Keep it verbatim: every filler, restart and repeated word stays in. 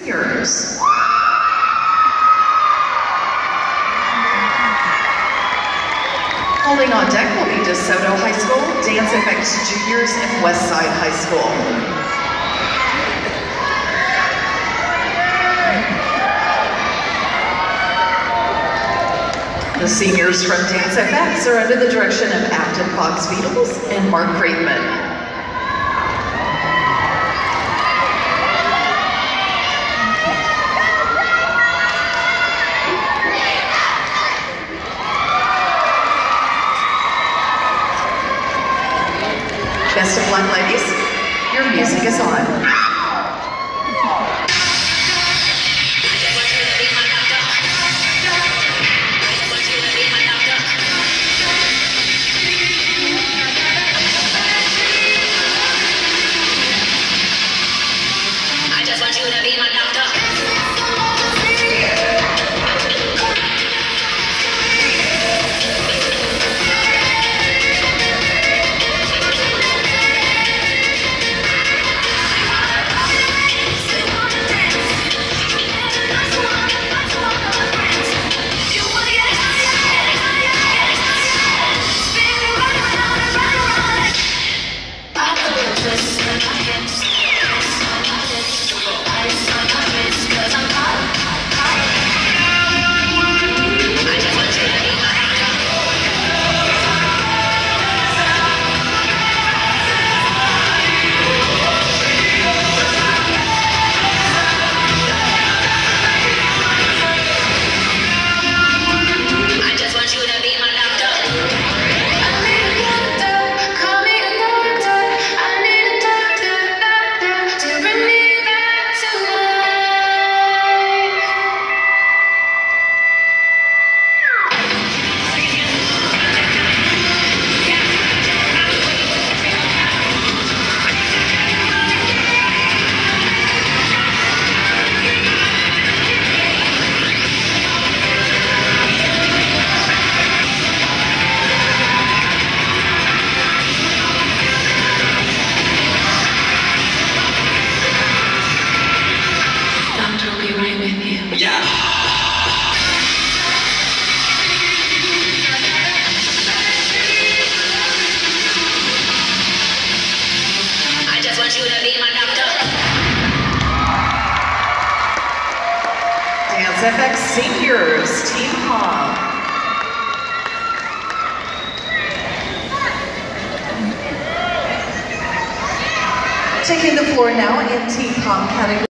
seniors. Holding on deck will be DeSoto High School, Dance F X Juniors, and Westside High School. The seniors from Dance F X are under the direction of Afton Fox Beatles and Mark Friedman. Best of luck, ladies. Your music is on. Dance F X Seniors, Team Pom. Taking the floor now in Team Pom category.